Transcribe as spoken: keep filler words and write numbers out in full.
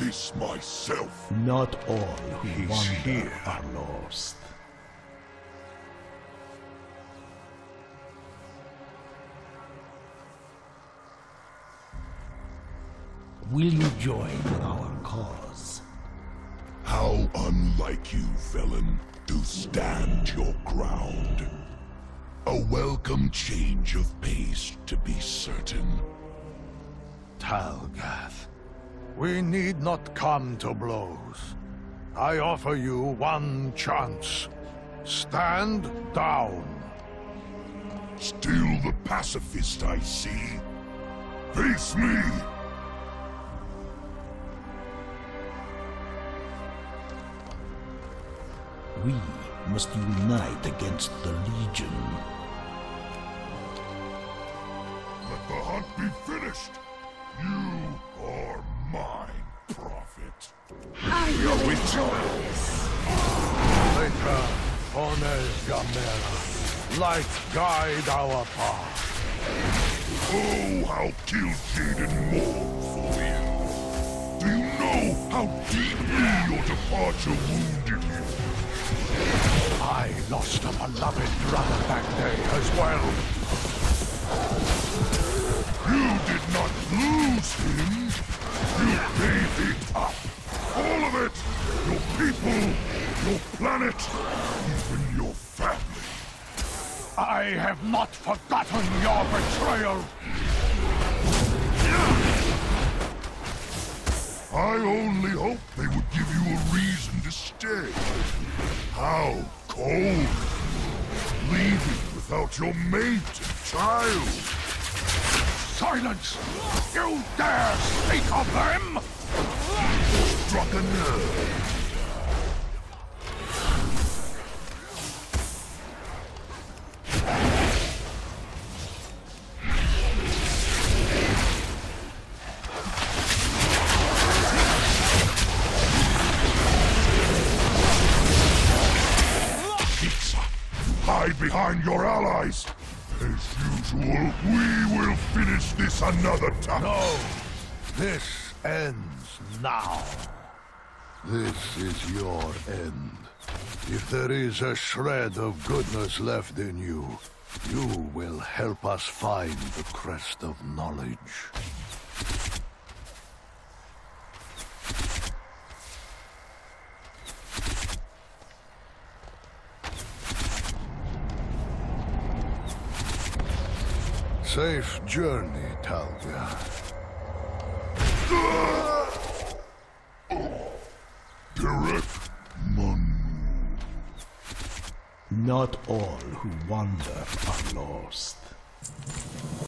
this myself. Not all who He's wander here. are lost. Will you join our cause? How unlike you, felon, to stand your ground. A welcome change of pace, to be certain. Talgath, we need not come to blows. I offer you one chance. Stand down. Still the pacifist, I see. Face me! We must unite against the Legion. Let the hunt be finished. You are mine, prophet. You're with Joyce. Later, Ones Gamera, light guide our path. Oh, how Kil'jaeden mourned for you. Do you know how deeply your departure wounded you? I lost a beloved brother that day as well. You did not lose him. You gave it up. All of it. Your people, your planet, even your family. I have not forgotten your betrayal. I only hoped they would give you a reason to stay. How cold. Leaving without your mate and child. Silence! You dare speak of them? Struck a nerve. Hide behind your allies. As usual, we will finish this another time. No. This ends now. This is your end. If there is a shred of goodness left in you, you will help us find the crest of knowledge. Safe journey, Talgath. Derek Mun. Not all who wander are lost.